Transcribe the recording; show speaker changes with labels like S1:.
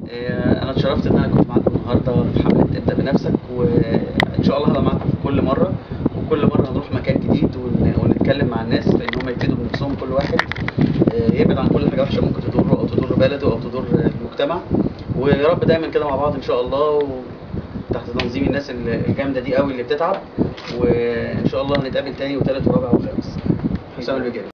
S1: انا اتشرفت ان انا كنت معاكم النهارده في حمله ابدا بنفسك، وان شاء الله هبقى معاكم في كل مره، وكل مره هنروح مكان جديد ونتكلم مع الناس في ان هم يفيدوا بنفسهم. كل واحد يبعد عن كل حاجه وحشه ممكن تضره او تضر بلده او تضر المجتمع. ويا رب دايما كده مع بعض ان شاء الله، وتحت تنظيم الناس الجامده دي قوي اللي بتتعب. وان شاء الله نتقابل تاني وتالت ورابع وخامس. حسام البجالي.